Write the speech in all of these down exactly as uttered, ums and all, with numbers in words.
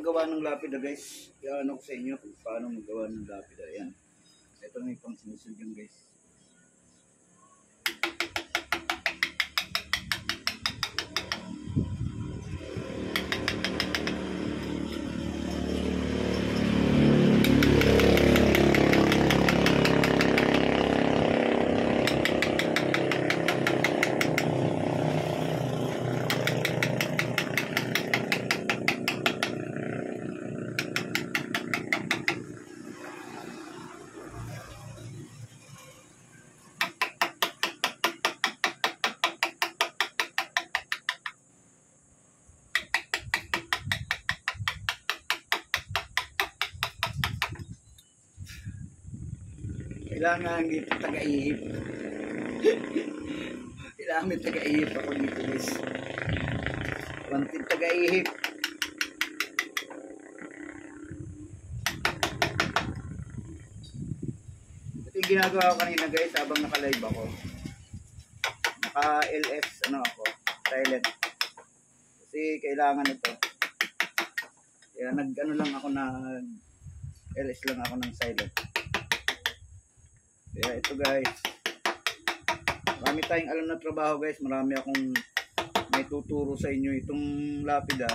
maggawa ng lapida guys. Kaya ano ko sa inyo kung paano maggawa ng lapida. Ayan. Ito na yung pang sinusunod yun guys. Kailangan dito taga-ihip. Kailangan may taga-ihip ako dito guys. Wanted taga-ihip. Ito yung ginagawa ko kanina guys habang naka-live ako. Naka-L S ano ako, silent. Kasi kailangan ito. Kaya nag-ano lang ako na L S lang ako ng silent. Kaya ito guys, marami tayong alam na trabaho guys, marami akong may tuturo sa inyo. Itong lapida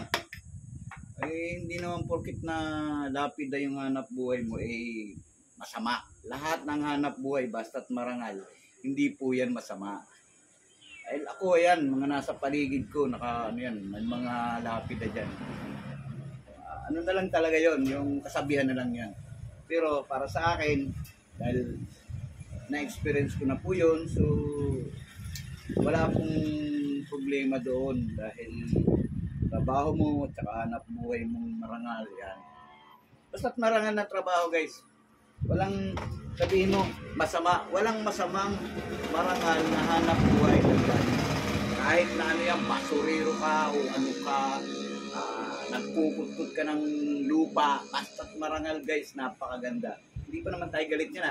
ay hindi naman porkit na lapida yung hanap buhay mo eh masama. Lahat ng hanap buhay basta't marangal, hindi po yan masama. Ay ako yan, mga nasa paligid ko, naka ano yan, may mga lapida dyan. Uh, ano na lang talaga yon, yung kasabihan na lang yan. Pero para sa akin, dahil na-experience ko na po yun, so wala pong problema doon dahil trabaho mo at saka hanap buhay mong marangal yan. Basta't marangal na trabaho guys, walang sabihin mo masama, walang masamang marangal na hanap buhay yan. Kahit na ano yan, basurero ka o ano ka, uh, nagpuputput ka ng lupa, basta't marangal guys, napakaganda. Hindi pa naman tayo galit niya na.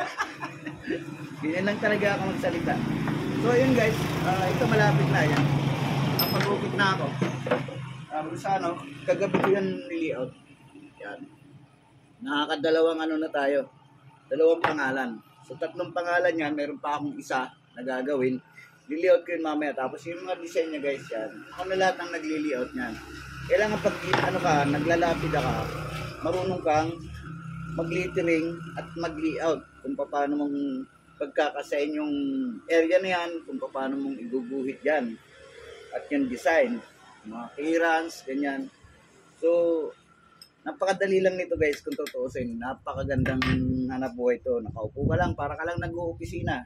Ganyan lang talaga ako magsalita. So ayun guys, uh, ito malapit na yan. Napag-upit na ako. Um, sa ano, kagabi ko yan nili-out. Yan. Nakakadalawang ano na tayo. Dalawang pangalan. So tatlong pangalan yan, meron pa akong isa na gagawin. Lili-out ko yun mamaya. Tapos yung mga design niya guys yan. Ako na lahat ang nagli-layout niyan. Kailangan pag ano ka, naglalapida ka, marunong kang mag-littering at mag-layout kung paano mong pagkakasain yung area na yan, kung paano mong iguguhit yan at yung design, mga clearance, ganyan. So napakadali lang nito guys kung tutuusin. Napakagandang hanap buhay ito. Nakaupo ka lang, para ka lang nag-uopisina.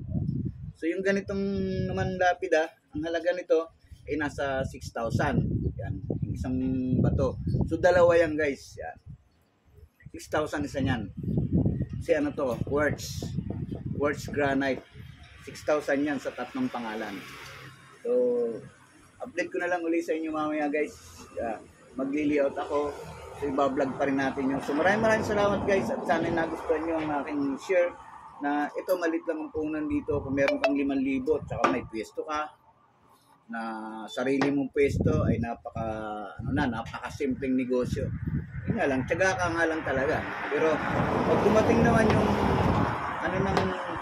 So yung ganitong naman lapida, ang halaga nito ay nasa six thousand. Yan, yung isang bato. So dalawa yan guys, yan. six thousand isa niyan. Kasi ano to, quartz. Quartz granite. six thousand yan sa tatlong pangalan. So, update ko na lang ulit sa inyo mamaya guys. Yeah, magli-layout ako. So, iba-vlog pa rin natin yung. So, maraming maraming salamat guys. At sana nagustuhan nyo ang aking share. Na ito, malit lang ang puhunan dito. Kung meron kang limang libo at saka may pwesto ka, na sarili mong pwesto, ay napaka, ano na, napaka-simpleng negosyo. Yun nga lang, tiyaga ka nga lang talaga. Pero pag dumating naman yung ano nang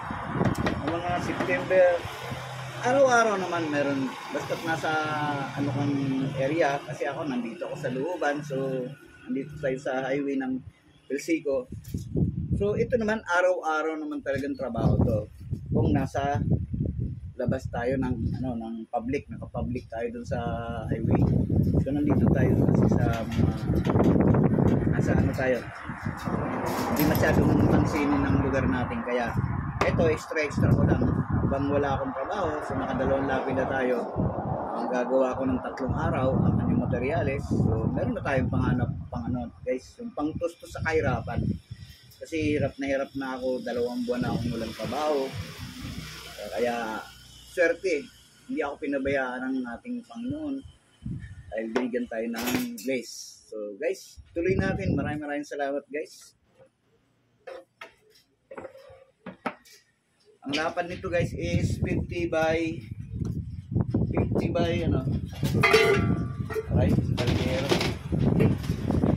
mga September, araw-araw naman meron, basta't nasa ano kang area, kasi ako nandito ako sa looban, so nandito tayo sa highway ng Pelsico. So ito naman, araw-araw naman talagang trabaho to. Kung nasa labas tayo ng ano ng public, naka-public tayo dun sa highway. So nandito tayo kasi sa mga nasa ano tayo. Hindi masyadong pansinin ng lugar natin, kaya ito extra extra ko lang. Habang wala akong trabaho, so nakadalawang lapida tayo. Ang gagawa ko ng tatlong araw ang kanyang materyales. So meron na tayong panghanap pang ano guys, yung pangtustos sa kahirapan. Kasi hirap na hirap na ako, dalawang buwan na akong walang trabaho. Kaya swerte, hindi ako pinabayaan ng ating Panginoon dahil binigyan tayo ng grace. So guys, tuloy natin. Maraming maraming salamat guys. Ang lapad nito guys is fifty by fifty by ano, right, kalero.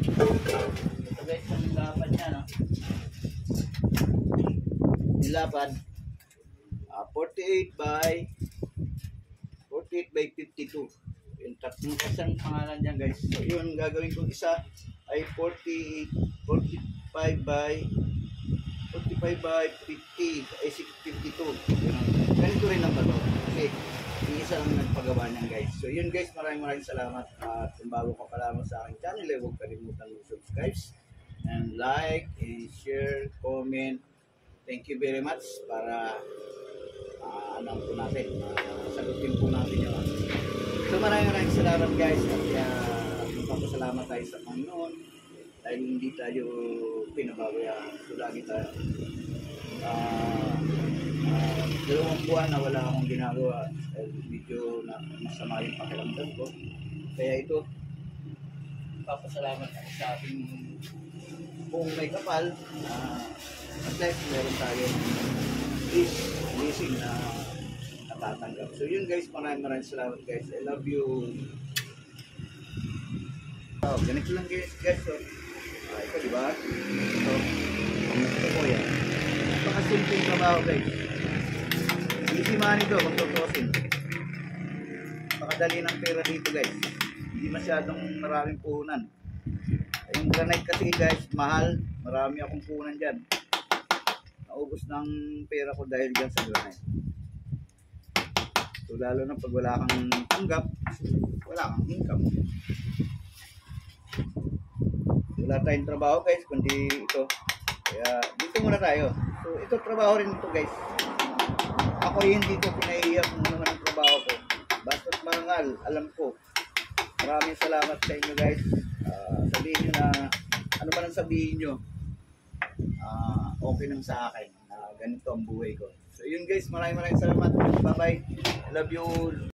forty-eight by forty-eight by fifty-two. Yung tatlong kasang pangalan dyan guys. So yun, gagawin kong isa ay forty, forty-five by forty-five by fifty ay fifty-two. Ganito rin ang bato. Kasi isa lang nagpagawa niyan guys. So yun guys, maraming maraming salamat. At kung bago ka pa lamang sa aking channel, eh, huwag kalimutan mag-subscribe and like and share, comment. Thank you very much para uh, ano po natin, uh, sagutin po natin yung ano. So maraming maraming salamat guys at uh, magpapasalamat tayo sa Panginoon dahil hindi tayo pinababayaan. So lagi tayo uh, uh, dalawang buwan na wala akong ginagawa dahil medyo na, masama yung pakiramdam ko. Kaya ito, papasalamat ako sa ating kung may kapal uh, at least meron tayong blessing na natatanggap. So yun guys, maraming maraming salamat guys. I love you. Oh, ganito lang guys, guys. So, ah, ito diba? So, ito po yan. Napakasimpleng trabaho guys. Easy money to kung tutusin. Napakadali ng pera dito guys. Hindi masyadong maraming puhunan. Yung granite kasi guys, mahal. Marami akong puhunan dyan. Naubos ng pera ko dahil dyan sa granite. So lalo na pag wala kang tanggap, wala kang income. Wala tayong trabaho guys, kundi ito. Kaya dito muna tayo. So ito trabaho rin ito guys. Ako hindi ko pinaiiyak kung naman ang trabaho ko. Basta't marangal, alam ko. Maraming salamat sa inyo guys. Uh, sabihin nyo na, ano man ang sabihin nyo, uh, okay lang sa akin. Uh, ganito ang buhay ko. So yun guys, maraming maraming salamat. Bye bye. I love you all.